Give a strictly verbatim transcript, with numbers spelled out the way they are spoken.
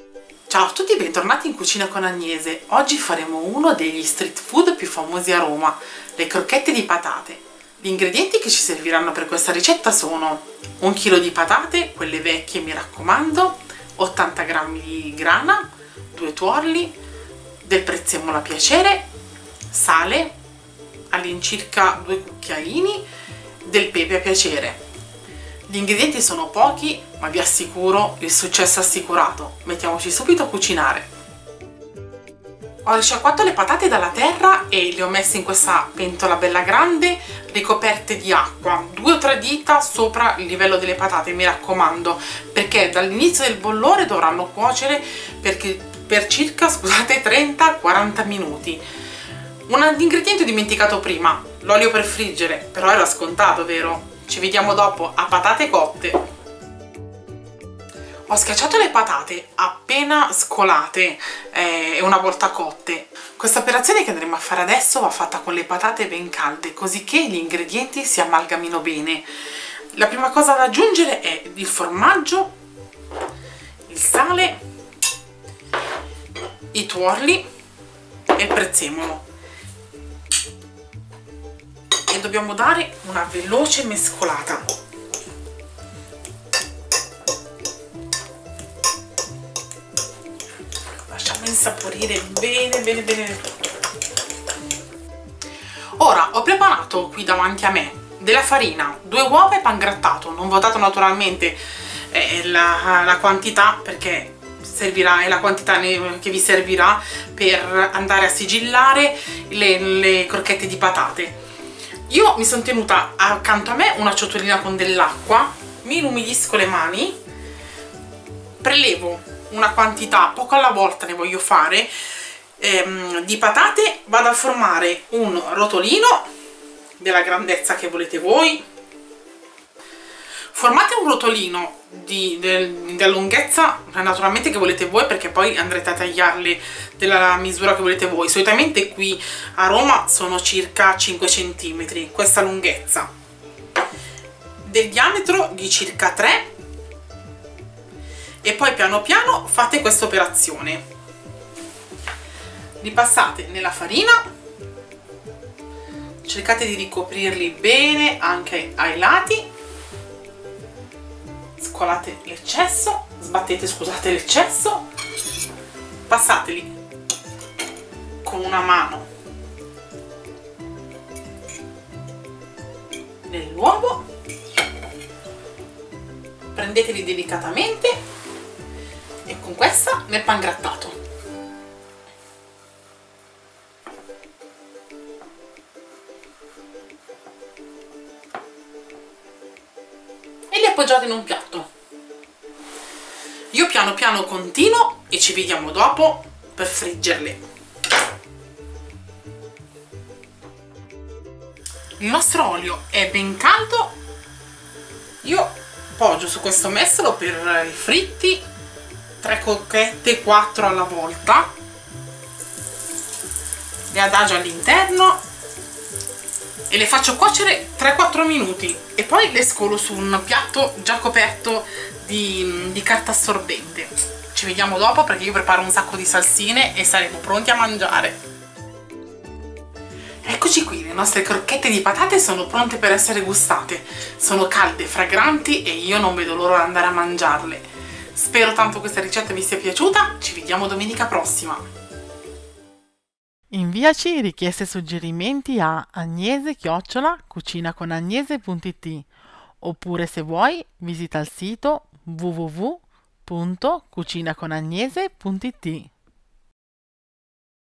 Ciao a tutti e bentornati in Cucina con Agnese. Oggi faremo uno degli street food più famosi a Roma, le crocchette di patate. Gli ingredienti che ci serviranno per questa ricetta sono un chilo di patate, quelle vecchie mi raccomando, ottanta grammi di grana, due tuorli, del prezzemolo a piacere, sale, all'incirca due cucchiaini, del pepe a piacere. Gli ingredienti sono pochi, ma vi assicuro il successo assicurato. Mettiamoci subito a cucinare. Ho risciacquato le patate dalla terra e le ho messe in questa pentola bella grande, ricoperte di acqua, due o tre dita sopra il livello delle patate, mi raccomando, perché dall'inizio del bollore dovranno cuocere perché, per circa, scusate, trenta quaranta minuti. Un ingrediente dimenticato prima, l'olio per friggere, però era scontato, vero? Ci vediamo dopo a patate cotte. Ho schiacciato le patate appena scolate e eh, una volta cotte. Questa operazione che andremo a fare adesso va fatta con le patate ben calde, così che gli ingredienti si amalgamino bene. La prima cosa da aggiungere è il formaggio, il sale, i tuorli e il prezzemolo. E dobbiamo dare una veloce mescolata. Lasciamo insaporire bene bene bene tutto. Ora ho preparato qui davanti a me della farina, due uova e pan grattato. Non votato naturalmente eh, la, la quantità, perché servirà, è la quantità che vi servirà per andare a sigillare le, le crocchette di patate. Io mi sono tenuta accanto a me una ciotolina con dell'acqua, mi inumidisco le mani, prelevo una quantità, poco alla volta ne voglio fare, ehm, di patate, vado a formare un rotolino della grandezza che volete voi. Formate un rotolino di, de, della lunghezza naturalmente che volete voi, perché poi andrete a tagliarle della misura che volete voi. Solitamente qui a Roma sono circa cinque centimetri questa lunghezza, del diametro di circa tre, e poi piano piano fate questa operazione. Li passate nella farina, cercate di ricoprirli bene anche ai lati, scolate l'eccesso, sbattete, scusate, l'eccesso, passateli con una mano nell'uovo, prendeteli delicatamente e con questa nel pan grattato. E li appoggiate in un piatto. Io piano piano continuo e ci vediamo dopo per friggerle. Il nostro olio è ben caldo. Io poggio su questo mestolo per i fritti tre crocchette, quattro alla volta, le adagio all'interno e le faccio cuocere tre quattro minuti e poi le scolo su un piatto già coperto di, di carta assorbente. Ci vediamo dopo, perché io preparo un sacco di salsine e saremo pronti a mangiare. Eccoci qui, le nostre crocchette di patate sono pronte per essere gustate. Sono calde, fragranti e io non vedo l'ora di andare a mangiarle. Spero tanto questa ricetta vi sia piaciuta, ci vediamo domenica prossima. Inviaci richieste e suggerimenti a agnese chiocciola cucinaconagnese punto it, oppure se vuoi visita il sito w w w punto cucinaconagnese punto it.